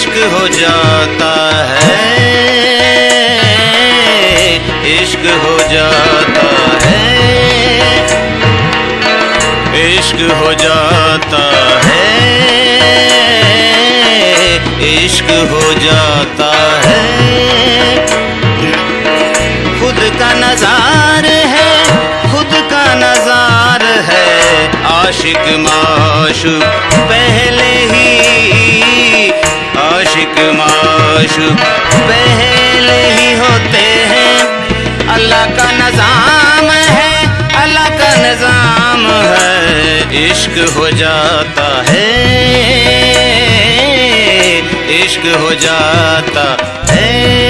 इश्क हो जाता है, इश्क हो जाता है, इश्क हो जाता है, इश्क हो जाता है। खुद का नज़ार है, खुद का नज़ार है, आशिक माशूक पहले ही, आशिक माशूक पहले ही होते हैं। अल्लाह का निज़ाम है, अल्लाह का निज़ाम है, इश्क हो जाता है, इश्क हो जाता है।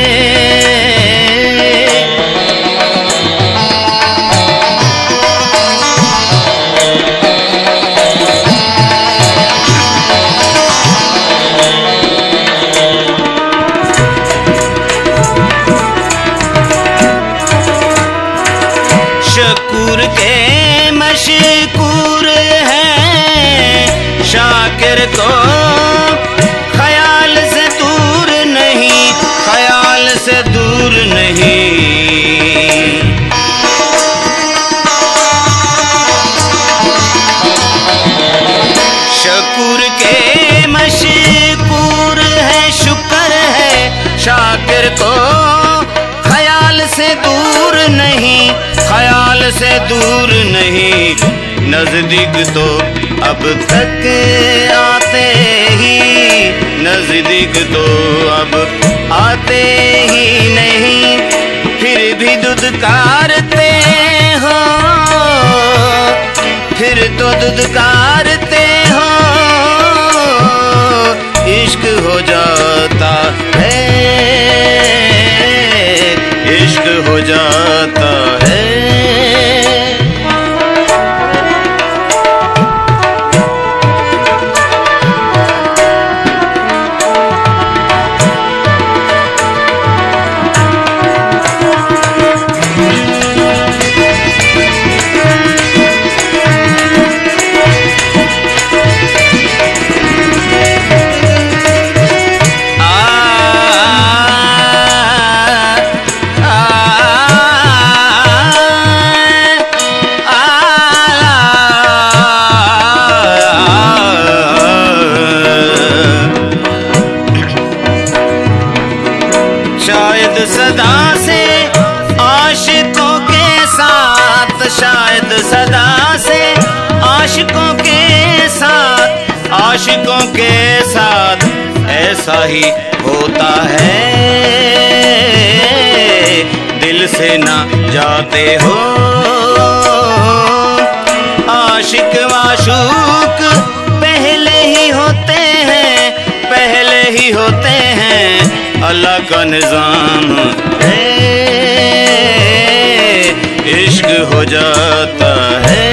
शकूर के मशकूर है, शाकिर को ख्याल से दूर नहीं, ख्याल से दूर नहीं। शकूर के मशकूर है, शुक्र है, शाकिर को ख्याल से दूर नहीं, ख्याल से दूर नहीं। नजदीक तो अब तक आते ही, नजदीक तो अब आते ही नहीं, फिर भी दुदकारते हो, फिर तो दुदकारते हो। इश्क हो जाता है, इश्क हो जाता है। शायद सदा से आशिकों के साथ, शायद सदा से आशिकों के साथ, आशिकों के साथ ऐसा ही होता है। दिल से ना जाते हो, आशिक माशूक पहले ही होते हैं, पहले ही होते हैं। अल्लाह का निज़ाम है, इश्क हो जाता है।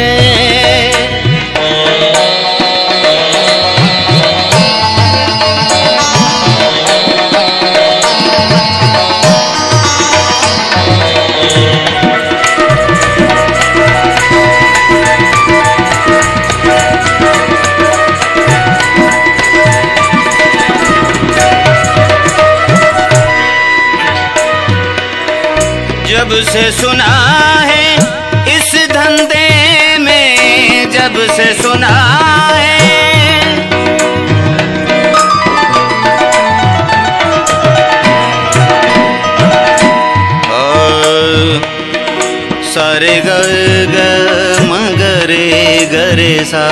जब से सुना है इस धंधे में, जब से सुना है, सारे ग ग म गरे गरे सा,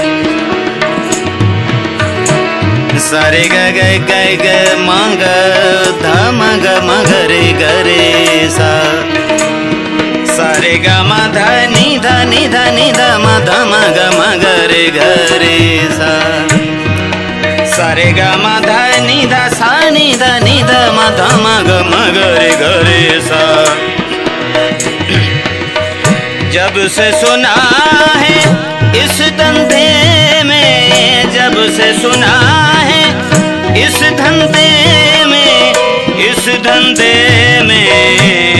सारे ग ग ग ग म ग ध म ग म गरे गरे सा, सारे ग म ध नि ध नि ध नि ध म ध म ग म गरे गरे सा, सारे ग म ध नि ध सा नि ध नि ध म ध म ग म गरे गरे सा। जब से सुना है इस धंधे में, जब से सुना है इस धंधे में, इस धंधे में,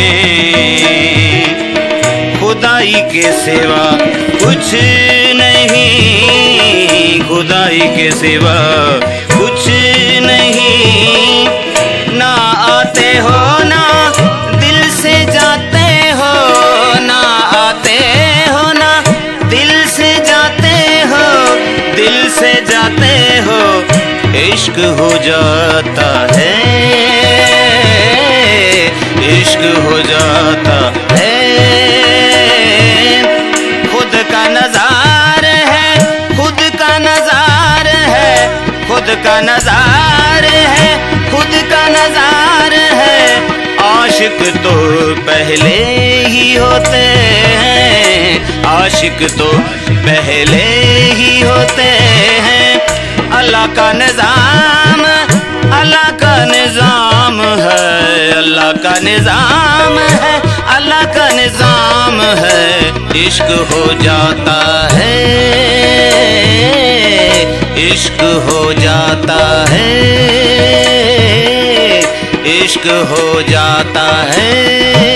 खुदाई के सिवा कुछ नहीं, खुदाई के सिवा कुछ नहीं। ना आते हो ना दिल से जाते हो, ना आते हो ना दिल से जाते हो, दिल से जाते हो इश्क हो जाता है, इश्क हो जाता है। खुद का नज़ार है, खुद का नज़ार है, खुद का नज़ार है, खुद का नज़ार है। आशिक तो पहले ही होते हैं, आशिक तो पहले ही होते हैं। अल्लाह का निज़ाम, अल्लाह का निज़ाम है, अल्लाह का निज़ाम है, अल्लाह का निज़ाम है। इश्क हो जाता है, इश्क हो जाता है, इश्क हो जाता है।